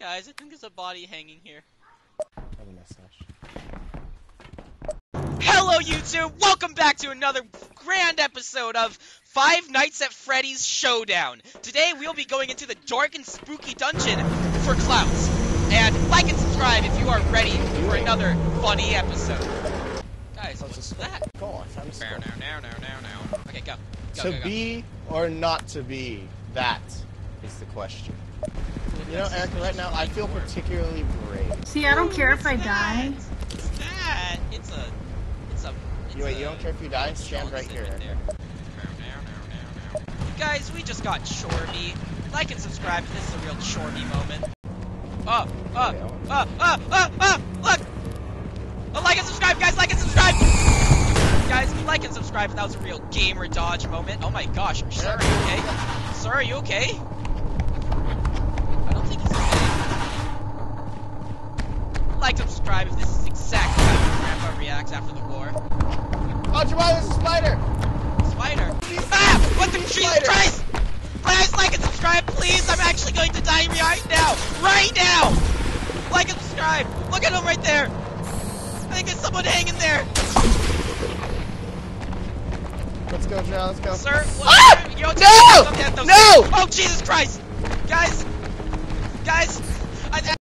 Guys, I think there's a body hanging here. Have a mustache. Hello YouTube! Welcome back to another grand episode of Five Nights at Freddy's Showdown. Today we'll be going into the dark and spooky dungeon for clouds. And like and subscribe if you are ready for another funny episode. Guys, what's that? Go on, Now. Okay, go. To be or not to be, that is the question. You know, Erica, right now I feel particularly brave. See, I don't care if I die. What's that? Wait, you don't care if you die? Stand right here. Guys, we just got Shormy. Like and subscribe if this is a real Shormy moment. Look! Oh, like and subscribe, guys, like and subscribe! Guys, like and subscribe if that was a real gamer dodge moment. Oh my gosh, sir, are you okay? Sir, are you okay? I don't think he's okay. Like and subscribe if this is exactly how your grandpa reacts after the war. Oh, Jamal, there's a spider! Spider? Ah! What the Jesus Christ! Guys, like and subscribe, please! I'm actually going to die right now! Right now! Like and subscribe! Look at him right there! I think there's someone hanging there! Let's go, Jamal, let's go. Sir, what? Ah! You don't No! look at those No! things. Oh, Jesus Christ! Guys!